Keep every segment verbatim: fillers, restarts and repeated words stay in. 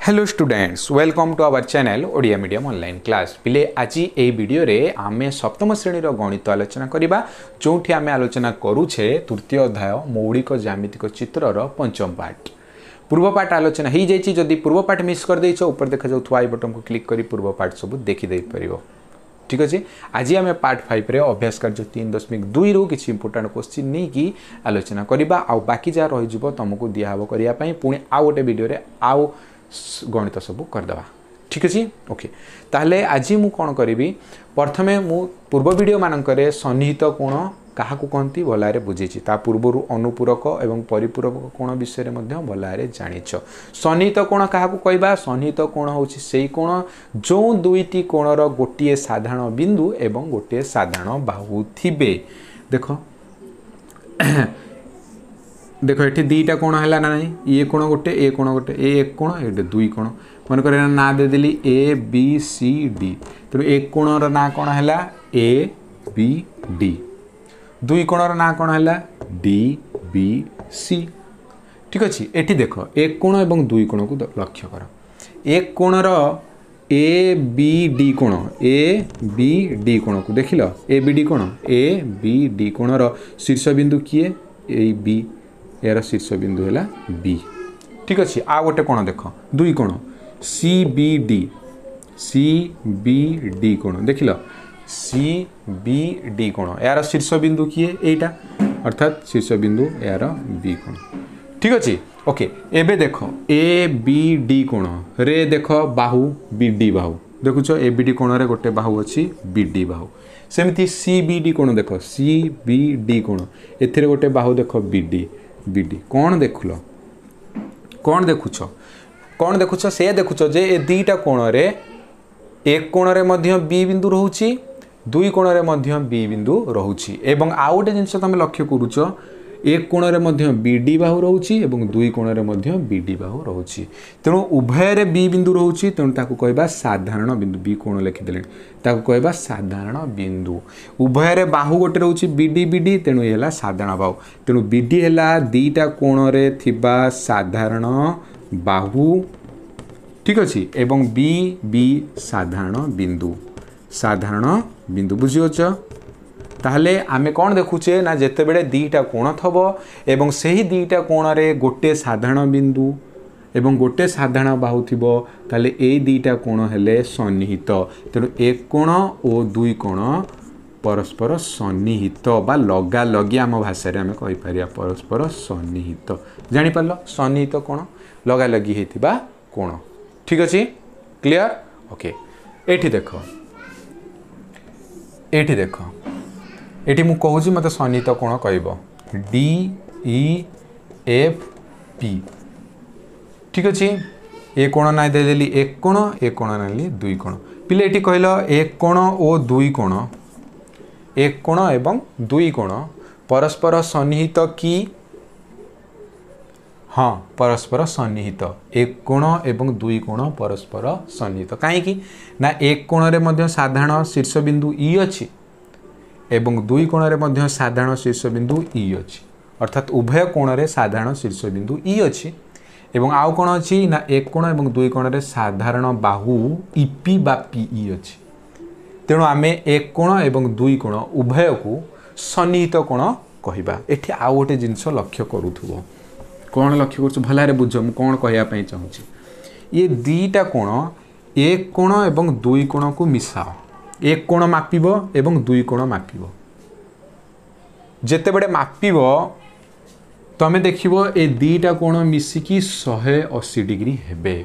Hello students, welcome to our channel Odia medium online class. पिले आज ये वीडियो रे आमे सप्तम श्रेणी गणित आलोचना करबा, जोठी आमे आलोचना करूछे तृतीय अध्याय मौलिक ज्यामितिक चित्रर पंचम पार्ट। पूर्व पार्ट आलोचना हो जाइए। जदि पूर्व पार्ट मिस कर देइछ, ऊपर देखा जाउथवा आई बटन को क्लिक करी पूर्व पार्ट सब देखि देइ परिबो। ठीक अच्छे। आज आम पार्ट फाइव रे अभ्यास कार्य तीन दशमिक दुई रु किसी इंपोर्टाट क्वेश्चन नहीं कि आलोचना करबा। आ बाकी जहाँ रही तुमको दिहब करने पुणी आउ गोटे वीडियो रे आउ गणित सब करदे। ठीक अच्छे। ओके, ताहले आज मु कौन करी, प्रथमे मु पूर्व वीडियो मानक सन्निहित कोण क्या कहती भलारे बुझी, ता पूर्वर अनुपूरक एवं परिपूरक कोण विषय में भलारे जानिछ। सन्निहित कोण क्या कहवा, सन्निहित कोण हूँ से कोण जो दुईटी कोणर गोटे साधारण बिंदु एवं गोटे साधारण बाहु थिबे। देख देख ये दीटा कोण है ना, ये कोण गोटे ए कोण गोटे ए एक कोण ये दुई कोण। मन कर ना देदेली ए बी सी डी, तेणु एक कोणर ना कौन है ए बी डी, दुई कोणर ना कौन है डी बी सी। ठीक अच्छे। एठी देख एक कोण एवं दुई कोण को लक्ष्य कर। एक कोणर ए बी डी कोण, ए बी डी कोण को देख ल, ए बी डी कोण, ए बी डी कोणर शीर्ष बिंदु किए ए बी, यार शीर्ष बिंदु है बी। ठीक अच्छे। आ गोटे कोण देख दुई कोण C B D, C B D कोण देख ल, सी बी डी कोण यार शीर्ष बिंदु किए एटा, अर्थात शीर्ष बिंदु यार बी कोण। ठीक अच्छे। ओके, एबे देख ए बी डी कोण रे देख बाहु B D Bahu देखुच, A B D कोण रे गोटे बाहु अच्छी बी डी बाहु। सेमती सी बी डी कोण देख, सी बी डी कोण एथिरे गोटे बाहु देख बी डी बी डी। कौन देखुल, कौन देखुच, कौन देखुच से देखुच जे ए दीटा कोण रे एक कोण रे मध्य बी बिंदु रहउची, दुई कोण रे मध्य बी बिंदु रहउची। एवं आउ गोटे जिनस तुम लक्ष्य करूच, एक कोण रे मध्य बी डी बाहु रहउची एवं दुई कोण रे मध्य बी डी बाहु रहउची। तेणु उभय रे बी बिंदु रहउची, तेणु ताकू कहबा साधारण बिंदु। बी कोण लिखिदेले ताकू कहबा साधारण बिंदु। उभय रे बाहु गोटे रहउची बी डी बी डी, तेणु एला साधारण बाहु। तेणु बी डी हैला दीटा कोण रे थिबा साधारण बाहु। ठीक अच्छे। एवं बी बी साधारण बिंदु, साधारण बिंदु बुझीच। ताहले आमे कौन देखुचे ना, जेते बेले दीटा कोण थबो एवं सही दीटा कोण रे गोटे साधारण बिंदु एवं गोटे साधारण बाहु थिबो, ताहले ए दीटा कोण हेले सन्निहित। तेणु एक कोण और दुई कोण परस्पर सन्निहित बा लगा लगी आम भाषा रे आमे कहि परिया परस्पर सन्निहित। जानि पारलो, सन्निहित कोण लगा लगी हेतिबा कोण। ठीक अच्छे। क्लियर। ओके, एठी देखो, एठी देखो, एठी मु कहूँ मत सन्निहित कोण कहब डी ई एफ पी। ठीक अच्छे। ए कोण ना देदेली एक कोण, एक कोण नाली दुई कोण। पिले एठी कहल एक कोण और दुई कोण, एक कोण एवं दुई कोण परस्पर सन्निहित कि, हाँ परस्पर सन्निहित। एक कोण एवं दुई कोण परस्पर सन्निहित कहीं ना, एक कोण रे मध्य साधारण शीर्ष बिंदु ई अच्छी एवं दुई कोण रे मध्य साधारण शीर्ष बिंदु ई अच्छी, अर्थात उभय कोण रे साधारण शीर्ष बिंदु ई अच्छी। एवं आउ कोण अच्छी ना, एक कोण एवं दुई कोण रे साधारण बाहु ईपी बा पीई अच्छी। तेणु आमे एक कोण एवं दुई कोण उभय को सन्निहित कोण कहबा। एठी आउ गोटे जिनस लक्ष्य करूथुबो, कौन लक्ष्य कर भलारे बुझ मु कौन कहवाई चाहूँगी। ये दीटा कोण एक कोण एवं दुई कोण को मिसाओ, एक कोण मापिब एवं दुई कोण मापिब। जेते बड़े मापिब तमे देखिबो ए दीटा कोण मिसिकी शहे अशी डिग्री हेबे,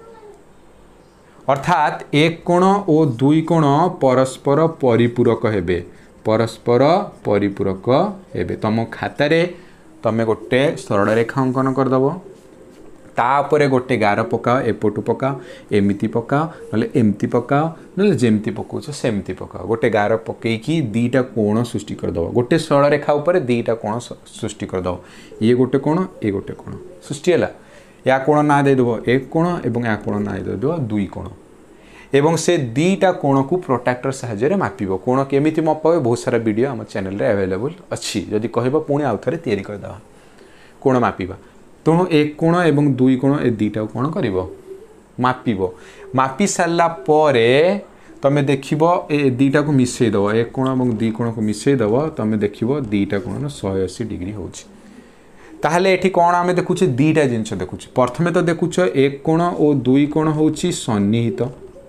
अर्थात एक कोण और दुई कोण परस्पर परिपूरक हेबे, परस्पर परिपूरक हेबे। तुम खातारे तमें गोटे सरल रेखा अंकन करदेव, तापर गोटे गार पकाओ, एपटू पकाओ, एमती पकाओ ना एमती पकाओ ना जमती पकाउछ सेमती पकाओ। गोटे गार पकईकी दीटा कोण सृष्टि करदेव, गोटे सरल रेखा उपर दीटा कोण सृष्टि करदेव। ये गोटे कोण, ये गोटे कोण सृष्टि है। या कोण ना देदेव एक कोण एवं या कोण ना देदेव दुई कोण, एवं से दीटा कोण को प्रोट्राक्टर साहाय्य मापिब। कोण केमिति मापे बहुत सारा वीडियो आम चैनल रे अवेलेबल अच्छी, जदि कहब पुणी आउ थे तैयारी करदेवा कोण मापिबा। तेणु एक कोण एवं दुई कोण ए दीटा कोण कर मापिब मापी सारा पर तुम देख ए दीटा को मिसईदेव एक कोण और दुई कोण को मिसईदेव तुम देख दीटा कोण शहे अशी डिग्री हो ताहले एठी कौन आम देखुचे दीटा जिनस देखुचे प्रथमे तो देखुच एक कोण और दुई कोण हूँ सन्निहित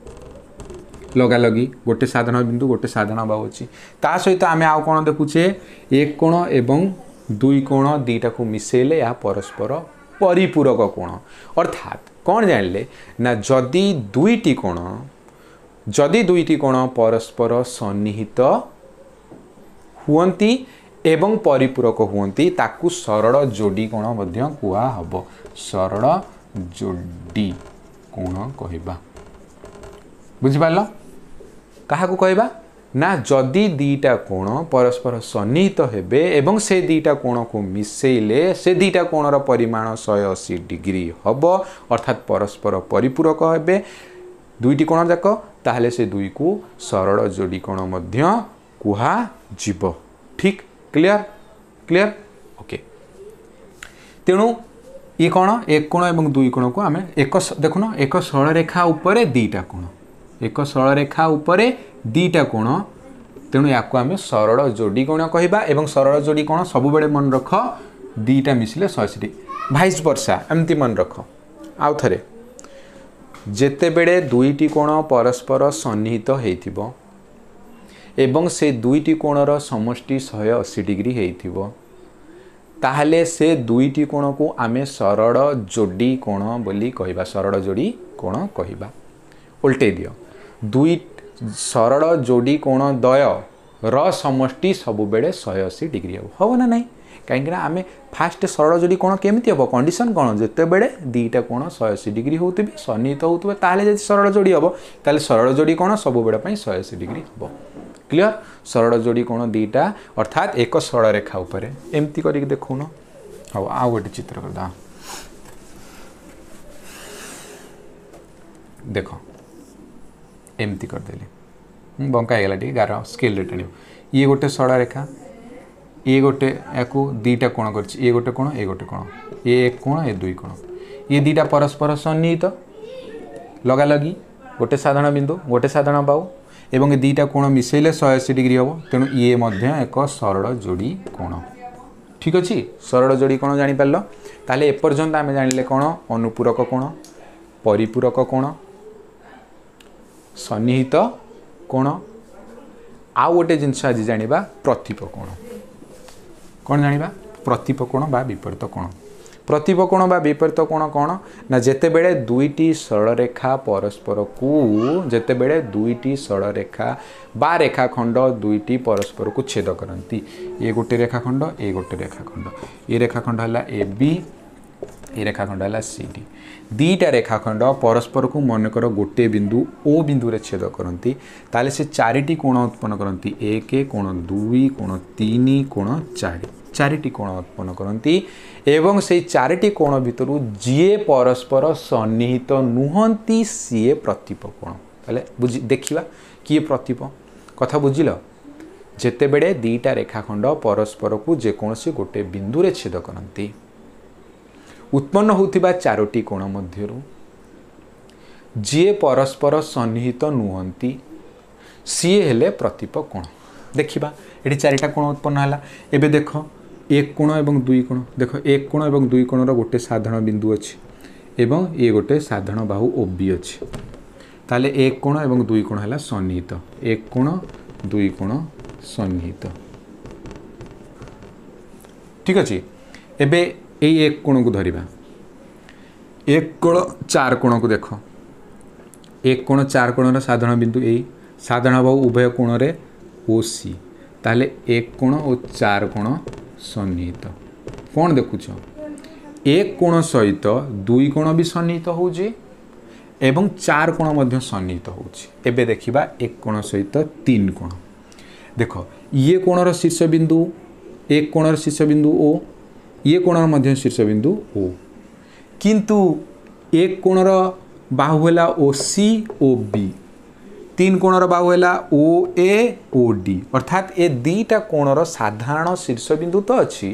लगा लगी गोटे साधारण बिंदु गोटे साधारण बाहु अच्छी ता सहित आम आउ कौन देखुचे एक कोण एवं दुई कोण दीटा को मिसेले या परस्पर परिपूरक कोण अर्थात कौन जानले ना जदि दुईटी कोण जदि दुईटी कोण परस्पर सन्निहित हुवंती एवं परिपूरक हुवंती ताकू सरल जोड़ी कोण मध्य कुआ हबो सरल जोड़ी कोण कहबा बुझिपारल कहा को कहबा ना जदि दीटा कोण परस्पर सन्निहित हेबे एवं से दीटा कोण को मिसेले से दीटा कोणर परिमाण शहे अशी डिग्री हबो अर्थात परस्पर परिपूरक हेबे दुईटी कोण जाक ताहले से दुई को सरल जोड़ी कोण मध्य कुहा जीव ठीक क्लियर क्लियर ओके तेणु ये कौन एक कोण एवं दुई कोण को आम एक देखुन एक सरल रेखा उपरे दीटा कोण एक सरल रेखा उपरे दीटा कोण तेणु या आम सरल जोड़ी कोण कहबा एवं सरल जोड़ी कोण सब बेले मन रख दीटा मिसिले शहे भाइस वर्षा एमती मन रख आउ थरे जेते बेले दुईटी कोण परस्पर सन्निहित हेइथिबो एवं से दुईटी कोणर समष्टि शहे अशी डिग्री हेइथिबो ताहले से दुईटी कोण को आमे सरल जोड़ी कोण बोली कहबा सरल जोड़ी कोण कहबा उल्टे दियो दुई सरल जोड़ी कोण दय र समष्टि सब बेले शहे अशी डिग्री हो हो ना नहीं कहीं आम फास्ट सरल जोड़ी कोण केमती हम कंडीशन कौन जिते बेले दीटा कोण शहे अशी डिग्री होते सन्निहित होते ताहले सरल जोड़ी हम ताहले सरल जोड़ी कोण सब बेले शहे अशी डिग्री हम क्लियर सरल जोड़ी कोण दीटा अर्थात एक सरल रेखा उपरे एमती करके देखुन हाँ आउ गोटे चित्र कर देख एमती करदेली बंका होगा गार स्केल रे टाणी ये गोटे सरल रेखा ये गोटे या दीटा कोण कर ये गोटे कोण ये गोटे कोण ये एक कोण ये दुई कोण ये दीटा परस्पर सन्निहित लगा लगी गोटे साधारण बिंदु गोटे साधारण बाहु एवं दीटा कोण मिसेले शहे अशी डिग्री हम तेणु ये मध्य एक सरल जोड़ी कोण ठीक अच्छे सरल जोड़ी कोण जापर ताहले एपर्यंत आम जानिले कौन अनुपूरक कोण परिपूरक कोण सन्निहित कोण आउ गोटे जिनस आज जानिबा प्रतीप कोण कौन जानिबा प्रतीप कोण बा विपरीत कोण प्रतीप कोण बा विपरीत कोण कौन ना जेते बेले दुईटी सरल रेखा परस्पर को जेते बेले दुईटी सरल रेखा बा रेखाखंड दुईटी परस्पर को छेद करती ये गोटे रेखाखंड ये गोटे रेखाखंड ये रेखाखंड है ए बी ये रेखाखंड है सी डी दीटा रेखाखंड परस्पर को मनकर गोटे बिंदु ओ बिंदु रे छेद करती ताले से चारिटी कोण उत्पन्न करती एक कोण दुई कोण तीन कोण चार चारिटी कोण उत्पन्न करती एवं से चारिटी कोण भितर जीए परस्पर सन्निहित नुहंती सीए प्रतीप कोण ताले बुझी देखिबा किए प्रतीप कथा बुझिल जेते बेले दीटा रेखाखंड परस्पर को जेकोसी गोटे बिंदु रे छेद करती उत्पन्न होतिबा चारोटी कोण मध्यरु जीए परस्पर सन्निहित नुहंती सीए हेले प्रतीप कोण देखिबा एठी चारिटा कोण उत्पन्न हला एबे देख एक कोण एवं दुई कोण देख एक कोण एवं दुई कोणर गोटे साधारण बिंदु अछि एवं ये गोटे साधारण बाहु ओबी अछि ताले एक कोण एवं दुई कोण हला सन्निहित एक कोण दुई कोण सन्निहित ठीक अछि एबे यही एक कोण को धरिबा एक कोण चार कोण को देख एक कोण चार कोणर साधारण बिंदु यही साधारण बाहु उभय कोण रे ओ सी ताले एक कोण और चार कोण सन्निहित कौन देखुच एक कोण सहित दुई कोण भी सन्निहित होउछि एवं चार कोण मध्य सन्निहित होउछि एबे देखिबा एक कोण सहित तीन कोण देख ये कोणर शीर्ष बिंदु एक कोणर शीर्ष बिंदु ओ ये कोणर मध्य शीर्ष बिंदु ओ किंतु एक कोणर बाहु है ओ सी ओ बी तीन कोणर बाहु है ओ ए ओ डी अर्थात ए दीटा कोणर साधारण शीर्ष बिंदु तो अच्छी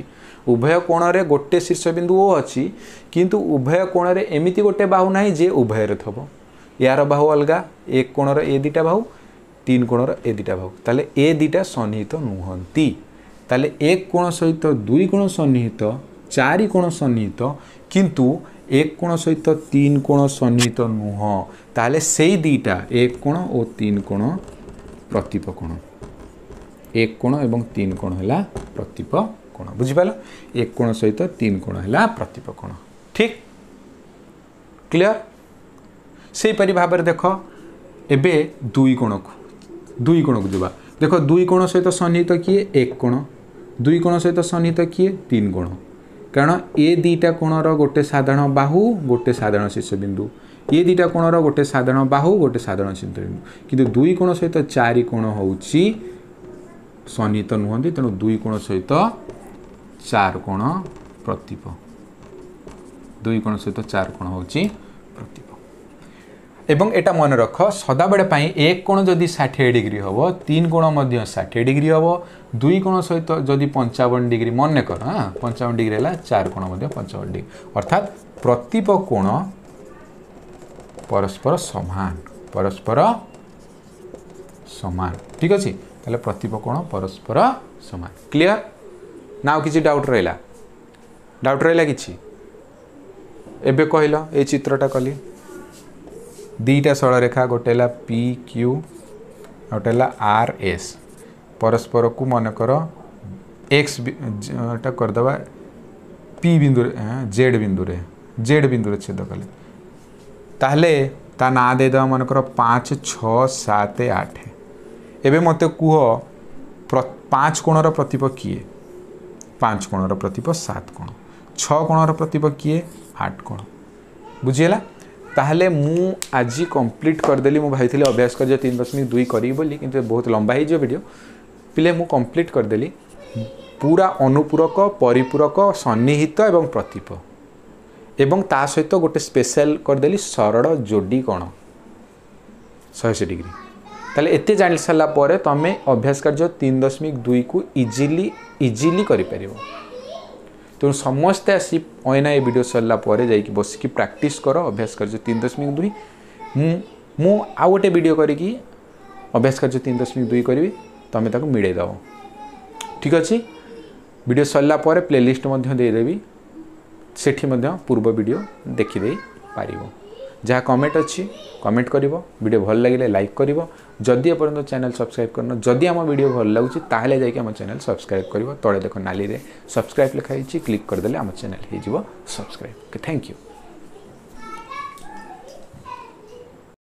उभय कोण रे गोटे शीर्ष बिंदु ओ अच्छी किंतु उभय कोण रे एमिति गोटे बाहु नाही जे उभय रे थबो यार बाहु अलगा एक कोण रे ए दिटा बाहु तीन कोण रे ए दिटा बाहु ताले ए दिटा सन्निहित नुहंती ताले एक कोण सहित दुई कोण सन्निहित चारि कोण सन्निहित किंतु एक कोण सहित तीन कोण सन्निहित नुह ताले सेई दीटा एक कोण और तीन कोण प्रतिप कोण एक कोण एवं तीन कोण हैला प्रतिप कोण बुझी पाला एक कोण सहित तीन कोण हैला प्रतिप कोण ठीक क्लियर से परि भाबरे देखो एबे दुई कोण को दुई कोण को दिबा देखो दुई कोण सहित सन्निहित किए एक कोण दुई कोण सहित सन्निहित किए तीन कोण कारण ए दीटा कोणर गोटे साधारण बाहु गोटे साधारण शीर्ष बिंदु ये दीटा कोणर गोटे साधारण बाहु गोटे साधारण शीर्ष बिंदु किंतु दुई कोण सहित चारि कोण होउची सन्निहित नुहंती तेणु दुई कोण सहित चार कोण प्रतिप दुई कोण सहित चार कोण होउची प्रतिप एवं एटा मन रख सदा बेले पाई एक कोण जदि साठ डिग्री हबो तीन कोण मध्य साठ डिग्री हबो दुई कोण सहित जदि पंचावन डिग्री मन कर हाँ पंचावन डिग्री है चार कोण मध्य पंचावन डिग्री अर्थात प्रतिप कोण परस्पर समान परस्पर समान ठीक अच्छे ताले प्रतिप कोण परस्पर समान क्लियर ना किसी डाउट रहा डाउट रहा कि एबे कहल ए चित्रटा कली दीटा सरलरेखा गोटे है पी क्यू गोटे है आर एस परस्पर को मन कर एक्स टा करदे पी बिंदु जेड बिंदु रे जेड बिंदु रे छेद कले ताहले ता ना दे दवा मन कर पाँच छः सात आठ एबे मते कुह पाँच कोणर प्रतिप किए पाँच कोणर प्रतिप सात कोण छः कोणर प्रतिप किए आठ कोण बुझीगला ताहले मु आज कंप्लीट करदेली मु भाई अभ्यास कर तीन दशमिक दुई करी बोली किंतु बहुत लंबा हो वीडियो पिले मु कंप्लीट करदेली पूरा अनुपूरक परिपूरक सन्निहित एवं प्रतिप एवं ता सहित गोटे स्पेशल करदेली सरल जोड़ी कोण सौ अस्सी डिग्री ताले एते जान सारा पर तुम अभ्यास कार्य तीन दशमिक दुई को इजिली इजिली करि परिबो तेणु समस्ते आसी अना ये वीडियो सरला जाकि बसिकी प्रैक्टिस कर अभ्यास कार्य तीन दशमिक दुई मु आउ गोटे वीडियो करी अभ्यास कार्य तीन दशमिक दुई करी तुम ताको मिड़े दब ठीक अच्छे वीडियो सरला प्लेलिस्ट देदेवी सेठी पूर्व वीडियो देखिदे पारिबो जहाँ कमेंट अच्छी कमेंट करिवो वीडियो भल लगे लाइक करिवो जदि एपर्यंत चैनल सब्सक्राइब करना जदि आम वीडियो भल लगुच ताहले जाके आम चैनल सब्सक्राइब करिवो तळे देख नाली रे सब्सक्राइब लिखाई क्लिक करदेले आम चैनल हो सब्सक्राइब थैंक यू।